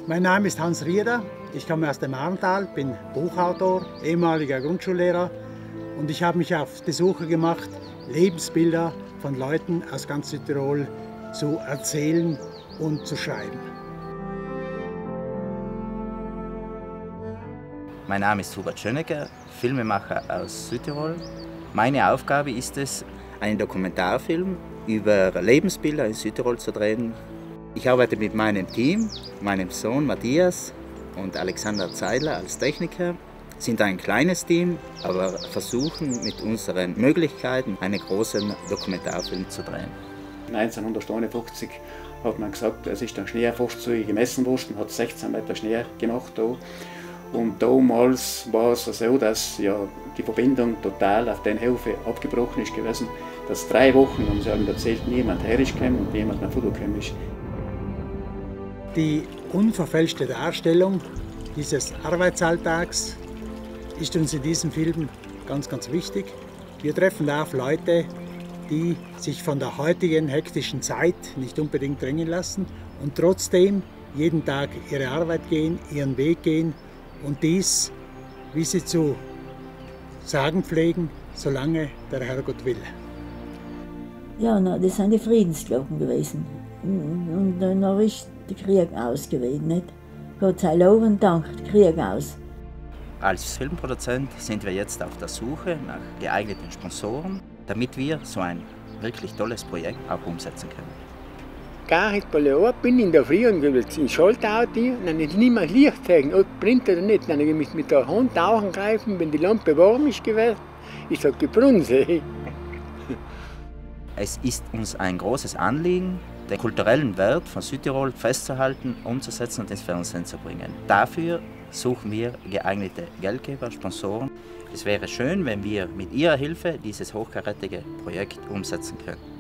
Mein Name ist Hans Rieder, ich komme aus dem Arntal, bin Buchautor, ehemaliger Grundschullehrer und ich habe mich auf die Suche gemacht, Lebensbilder von Leuten aus ganz Südtirol zu erzählen und zu schreiben. Mein Name ist Hubert Schönegger, Filmemacher aus Südtirol. Meine Aufgabe ist es, einen Dokumentarfilm über Lebensbilder in Südtirol zu drehen. Ich arbeite mit meinem Team, meinem Sohn Matthias und Alexander Zeidler als Techniker. Wir sind ein kleines Team, aber versuchen mit unseren Möglichkeiten einen großen Dokumentarfilm zu drehen. 1951 hat man gesagt, es ist der Schnee fast zu gemessen worden, hat 16 Meter Schnee gemacht da. Und damals war es so, dass ja, die Verbindung total auf den Höfe abgebrochen ist gewesen. Dass 3 Wochen, haben sie erzählt, niemand hergekommen und niemand nach Foto gekommen ist. Die unverfälschte Darstellung dieses Arbeitsalltags ist uns in diesem Film ganz, ganz wichtig. Wir treffen da auf Leute, die sich von der heutigen hektischen Zeit nicht unbedingt drängen lassen und trotzdem jeden Tag ihre Arbeit gehen, ihren Weg gehen und dies, wie sie zu sagen pflegen, solange der Herrgott will. Ja, das sind die Friedensglocken gewesen. Und dann ist der Krieg aus gewesen, nicht? Gott sei Lob und Dank, der Krieg aus. Als Filmproduzent sind wir jetzt auf der Suche nach geeigneten Sponsoren, damit wir so ein wirklich tolles Projekt auch umsetzen können. Gar Jahr bin ich in der Früh und will in Schaltauto, dann ist nicht mehr Licht zeigen, ob brennt oder nicht. Dann habe ich mit der Hand greifen, wenn die Lampe warm ist gewesen. Ich sage, gebrunse. Es ist uns ein großes Anliegen, den kulturellen Wert von Südtirol festzuhalten, umzusetzen und ins Fernsehen zu bringen. Dafür suchen wir geeignete Geldgeber, Sponsoren. Es wäre schön, wenn wir mit Ihrer Hilfe dieses hochkarätige Projekt umsetzen können.